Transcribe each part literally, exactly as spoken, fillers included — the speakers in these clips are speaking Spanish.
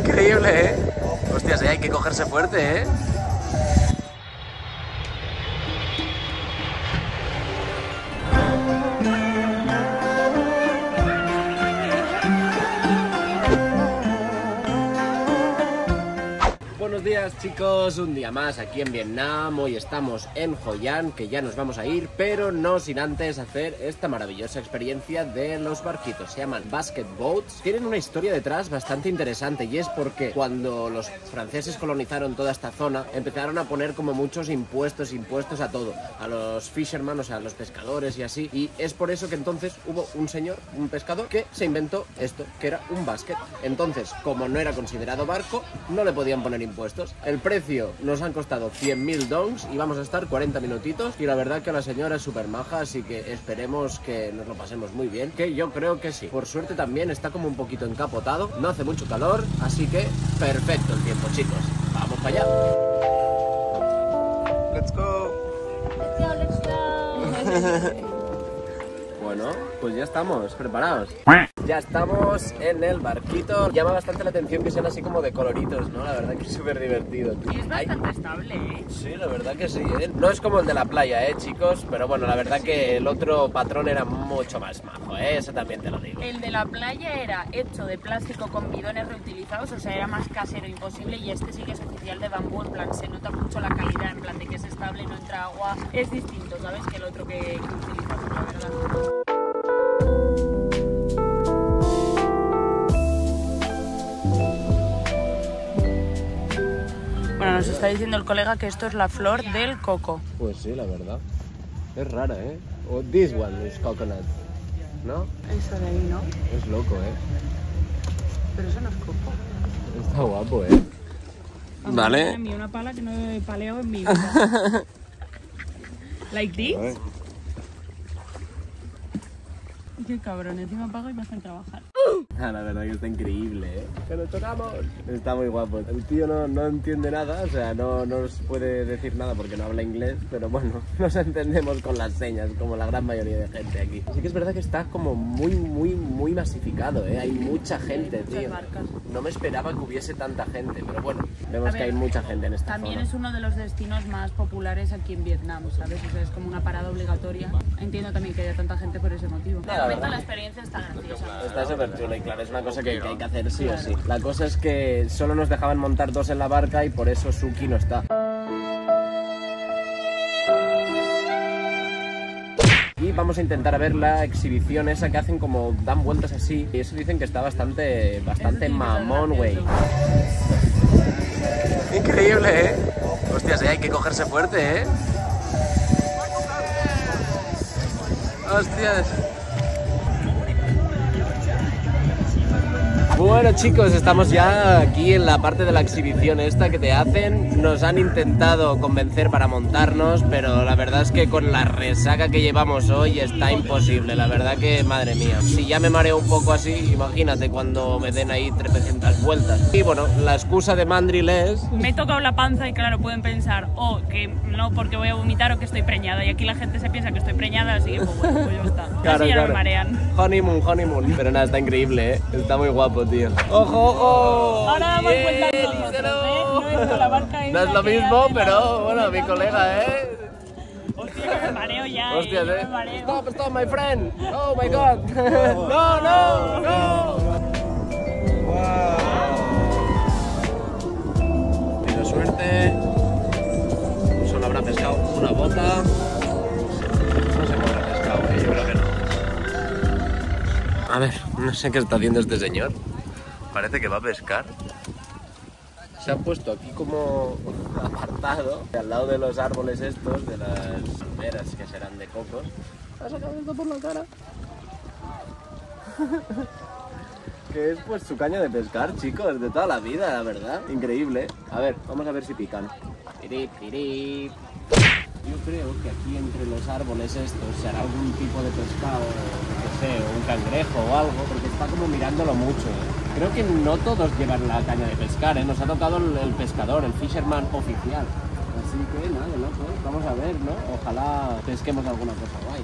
Increíble, ¿eh? Hostias, ¿eh? Hay que cogerse fuerte, ¿eh? Buenos días, chicos, un día más aquí en Vietnam. Hoy estamos en Hoi An, que ya nos vamos a ir, pero no sin antes hacer esta maravillosa experiencia de los barquitos. Se llaman Basket Boats. Tienen una historia detrás bastante interesante, y es porque cuando los franceses colonizaron toda esta zona, empezaron a poner como muchos impuestos, impuestos a todo, a los fishermen, o sea, a los pescadores y así, y es por eso que entonces hubo un señor, un pescador, que se inventó esto, que era un basket. Entonces, como no era considerado barco, no le podían poner impuestos. El precio nos han costado cien mil dongs y vamos a estar cuarenta minutitos, y la verdad que la señora es súper maja, así que esperemos que nos lo pasemos muy bien, que yo creo que sí. Por suerte también está como un poquito encapotado, no hace mucho calor, así que perfecto el tiempo, chicos. Vamos para allá. Let's go. Let's go, let's go. Bueno, pues ya estamos preparados. Ya estamos en el barquito. Llama bastante la atención que sean así como de coloritos, ¿no? La verdad que es súper divertido, tío. Y es bastante Ay. estable, ¿eh? Sí, la verdad que sí, ¿eh? No es como el de la playa, ¿eh, chicos? Pero bueno, la verdad que el otro patrón era mucho más majo, ¿eh? Eso también te lo digo. El de la playa era hecho de plástico con bidones reutilizados, o sea, era más casero imposible, y este sí que es oficial de bambú, en plan, se nota mucho la calidad, en plan de que es estable, no entra agua. Es distinto, ¿sabes? Que el otro que, que utilizamos, la verdad. Bueno, nos está diciendo el colega que esto es la flor del coco. Pues sí, la verdad. Es rara, ¿eh? O this one is coconut, ¿no? Eso de ahí, ¿no? Es loco, ¿eh? Pero eso no es coco. Está guapo, ¿eh? Aunque Vale. A mí una pala que no he paleado en mi vida. Like this. Qué cabrón, encima pago y me hacen trabajar. Ah, la verdad que está increíble, ¿eh? ¡Que nos tocamos! Está muy guapo. El tío no, no entiende nada, o sea, no nos puede decir nada porque no habla inglés, pero bueno, nos entendemos con las señas, como la gran mayoría de gente aquí. Sí que es verdad que está como muy, muy, muy masificado, ¿eh? Hay mucha gente, tío. No me esperaba que hubiese tanta gente, pero bueno, vemos que hay mucha gente en esta También zona. es uno de los destinos más populares aquí en Vietnam, ¿sabes? O sea, es como una parada obligatoria. Entiendo también que haya tanta gente por ese motivo. De momento la experiencia está graciosa. Está súper chula y claro, es una cosa que, que hay que hacer sí o sí. La cosa es que solo nos dejaban montar dos en la barca y por eso Suki no está. Y vamos a intentar a ver la exhibición esa que hacen como dan vueltas así. Y eso dicen que está bastante, bastante mamón, güey. Increíble, ¿eh? Hostias, ¿eh? Hay que cogerse fuerte, ¿eh? Hostias. Bueno, chicos, estamos ya aquí en la parte de la exhibición esta que te hacen. Nos han intentado convencer para montarnos, pero la verdad es que con la resaca que llevamos hoy está imposible. La verdad que, madre mía, si ya me mareo un poco así, imagínate cuando me den ahí trescientas vueltas. Y bueno, la excusa de Mandril es... Me he tocado la panza y claro, pueden pensar o oh, que no porque voy a vomitar o que estoy preñada. Y aquí la gente se piensa que estoy preñada, así que pues bueno, pues ya está. Claro, así ya claro. no me marean. Honeymoon, honeymoon. Pero nada, está increíble, ¿eh? Está muy guapo, tío. ¡Ojo, ojo! Ahora damos Yeah, cuenta nosotros, ¿eh? No es con la barca No es lo mismo, pero bueno, mi colega, ¿eh? Hostia, que me mareo ya, Hostias, eh. ¿eh? Me mareo. Stop, stop, my friend. Oh my god. No, no, no. Wow. Pido suerte. Solo habrá pescado una bota. No sé qué habrá pescado, eh. Yo creo que no. A ver, no sé qué está haciendo este señor. Parece que va a pescar. Se ha puesto aquí como apartado, al lado de los árboles estos, de las palmeras que serán de cocos. Ha sacado esto por la cara. Que es pues su caña de pescar, chicos, de toda la vida, la verdad. Increíble. A ver, vamos a ver si pican. Pirip, pirip. Yo creo que aquí entre los árboles estos se hará algún tipo de pescado, no sé, o un cangrejo o algo, porque está como mirándolo mucho, ¿eh? Creo que no todos llevan la caña de pescar, ¿eh? Nos ha tocado el, el pescador, el fisherman oficial. Así que nada, loco, vamos a ver, ¿no? Ojalá pesquemos alguna cosa guay.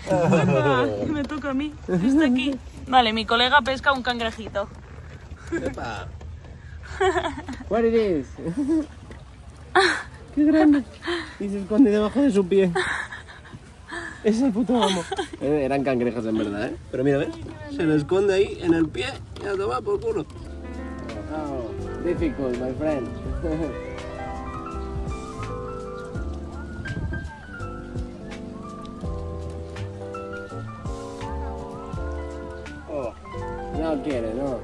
Anda, me toca a mí. Está aquí. Vale, mi colega pesca un cangrejito. Epa. What it is? Qué grande. Y se esconde debajo de su pie. Es el puto amo. Eh, eran cangrejos en verdad, ¿eh? Pero mira, ¿ves? Se le esconde ahí en el pie y a tomar por culo. Oh, difficult, my friend. Oh, no quiere, no.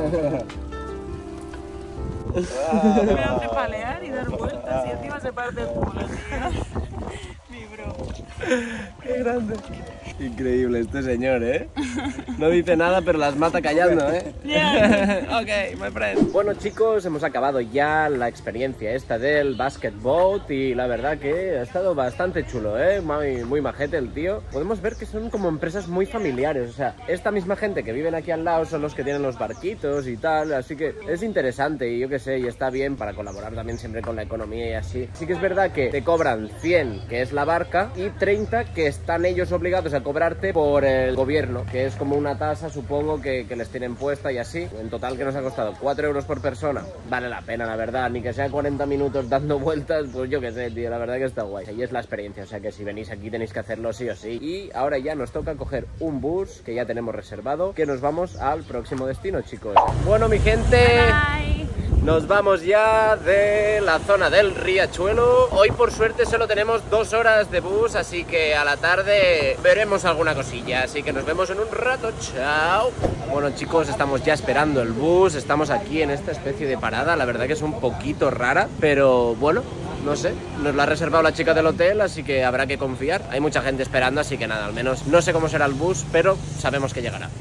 Me hace palear y dar vueltas y encima se parte el culo, tío. Mi bro. Qué grande. Increíble este señor, ¿eh? No dice nada, pero las mata callando, ¿eh? Yeah. Ok, my friend. Bueno, chicos, hemos acabado ya la experiencia esta del Basket Boat y la verdad que ha estado bastante chulo, ¿eh? Muy, muy majete el tío. Podemos ver que son como empresas muy familiares, o sea, esta misma gente que viven aquí al lado son los que tienen los barquitos y tal, así que es interesante y yo qué sé, y está bien para colaborar también siempre con la economía y así. Sí que es verdad que te cobran cien, que es la barca, y treinta, que están ellos obligados a cobrarte por el gobierno, que es como una tasa, supongo, que, que les tienen puesta y así. En total que nos ha costado cuatro euros por persona. Vale la pena, la verdad, ni que sea cuarenta minutos dando vueltas, pues yo qué sé, tío, la verdad que está guay. Y es la experiencia, o sea que si venís aquí tenéis que hacerlo sí o sí. Y ahora ya nos toca coger un bus que ya tenemos reservado, que nos vamos al próximo destino, chicos. Bueno, mi gente... Bye. Nos vamos ya de la zona del Riachuelo. Hoy por suerte solo tenemos dos horas de bus, así que a la tarde veremos alguna cosilla. Así que nos vemos en un rato, chao. Bueno, chicos, estamos ya esperando el bus. Estamos aquí en esta especie de parada. La verdad que es un poquito rara, pero bueno, no sé, nos la ha reservado la chica del hotel, así que habrá que confiar. Hay mucha gente esperando, así que nada, al menos no sé cómo será el bus, pero sabemos que llegará.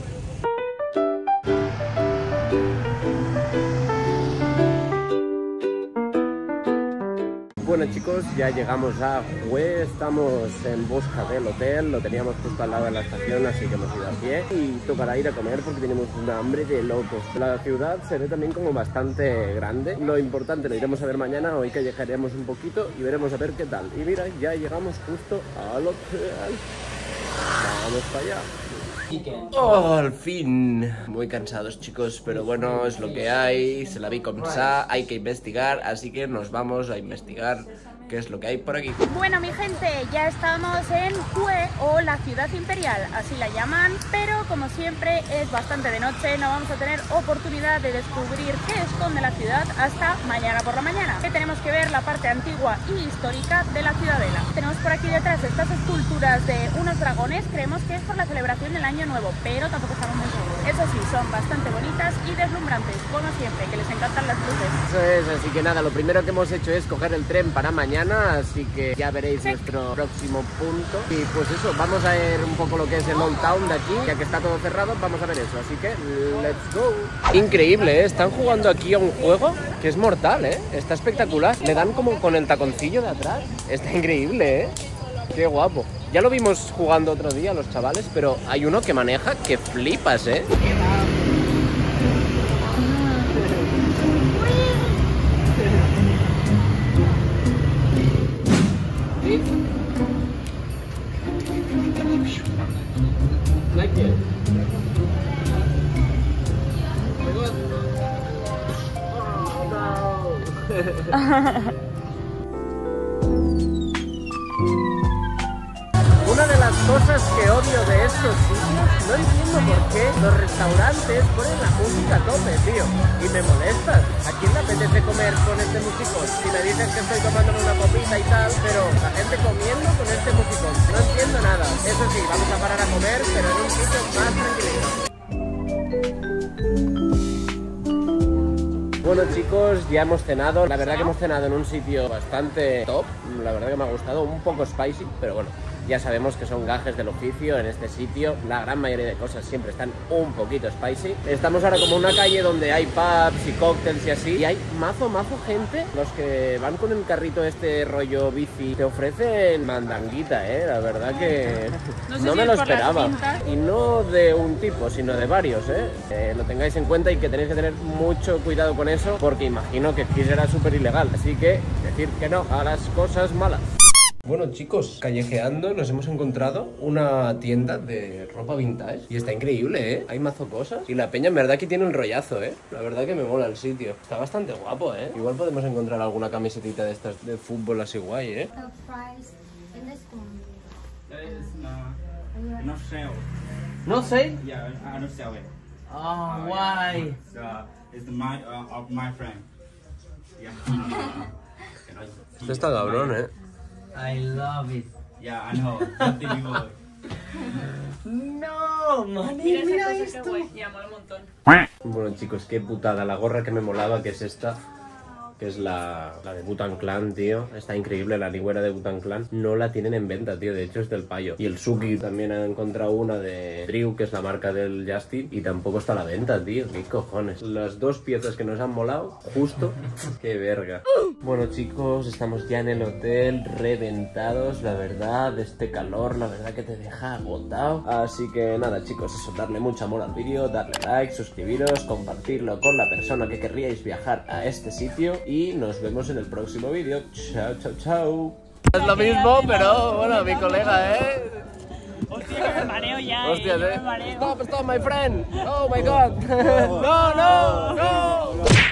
Bueno, chicos, ya llegamos a Hue, estamos en busca del hotel, lo teníamos justo al lado de la estación, así que hemos ido a pie y tocará ir a comer porque tenemos una hambre de locos. La ciudad se ve también como bastante grande, lo importante lo iremos a ver mañana, hoy callejearemos un poquito y veremos a ver qué tal. Y mira, ya llegamos justo al hotel, vamos para allá. Oh, al fin. Muy cansados, chicos, pero bueno, es lo que hay. Se la vi como sa, hay que investigar, así que nos vamos a investigar qué es lo que hay por aquí. Bueno, mi gente, ya estamos en Hue, o la ciudad imperial, así la llaman, pero como siempre es bastante de noche, no vamos a tener oportunidad de descubrir qué esconde la ciudad hasta mañana por la mañana, que tenemos que ver la parte antigua y histórica de la ciudadela. Tenemos por aquí detrás estas esculturas de unos dragones, creemos que es por la celebración del Año Nuevo, pero tampoco estamos muy seguros. Eso sí, son bastante bonitas y deslumbrantes, como siempre, que les encantan las luces. Eso es, así que nada, lo primero que hemos hecho es coger el tren para mañana, así que ya veréis nuestro próximo punto. Y pues eso, vamos a ver un poco lo que es el Old Town de aquí, ya que está todo cerrado, vamos a ver eso, así que let's go. Increíble, ¿eh? Están jugando aquí a un juego que es mortal, ¿eh? Está espectacular, le dan como con el taconcillo de atrás, está increíble, ¿eh? Qué guapo. Ya lo vimos jugando otro día los chavales, pero hay uno que maneja que flipas, ¿eh? Una de las cosas que odio de estos sitios, no entiendo por qué los restaurantes ponen la música a tope, tío, y me molestan. ¿A quién le apetece comer con este musicón? Si me dicen que estoy tomándome una copita y tal, pero la gente comiendo con este musicón, no entiendo nada. Eso sí, vamos a parar a comer, pero en un sitio más tranquilo. Bueno, chicos, ya hemos cenado. La verdad que hemos cenado en un sitio bastante top. La verdad que me ha gustado, un poco spicy, pero bueno, ya sabemos que son gajes del oficio en este sitio. La gran mayoría de cosas siempre están un poquito spicy. Estamos ahora como en una calle donde hay pubs y cócteles y así, y hay mazo, mazo gente. Los que van con el carrito este rollo bici te ofrecen mandanguita, eh. La verdad que no, no me lo esperaba. Y no de un tipo, sino de varios, eh. eh. Lo tengáis en cuenta y que tenéis que tener mucho cuidado con eso, porque imagino que aquí será súper ilegal. Así que decir que no a las cosas malas. Bueno chicos, callejeando nos hemos encontrado una tienda de ropa vintage y está increíble, ¿eh? Hay mazo cosas y la peña en verdad que tiene un rollazo, ¿eh? La verdad que me mola el sitio. Está bastante guapo, ¿eh? Igual podemos encontrar alguna camisetita de estas de fútbol así guay, ¿eh? The price in this one. That is uh, not sale. No sé. Yeah, I don't sell it. Oh, guay. It's, uh, it's my uh, of my friend. Yeah. Esto está cabrón, ¿eh? I love it. Yeah, I know. Nothing people. No, man, Mira, mira, esa cosa esto. que guay, ya mola un montón. Bueno chicos, qué putada. La gorra que me molaba, que es esta, que es la, la de Wu-Tang Clan, tío. Está increíble, la ligüera de Wu-Tang Clan. No la tienen en venta, tío. De hecho es del payo. Y el Suki también ha encontrado una de Drew, que es la marca del Justin. Y tampoco está a la venta, tío. ¿Qué cojones? Las dos piezas que nos han molado, justo. Qué verga. Bueno chicos, estamos ya en el hotel, reventados, la verdad, de este calor, la verdad que te deja agotado. Así que nada chicos, eso, darle mucho amor al vídeo, darle like, suscribiros, compartirlo con la persona que querríais viajar a este sitio. Y nos vemos en el próximo vídeo. Chao, chao, chao. Es lo mismo, pero bueno, mi colega, ¿eh? Hostia, que me mareo ya, Hostia, eh, yo ¿eh? me mareo. Stop, stop, my friend. Oh my god. No, no, no.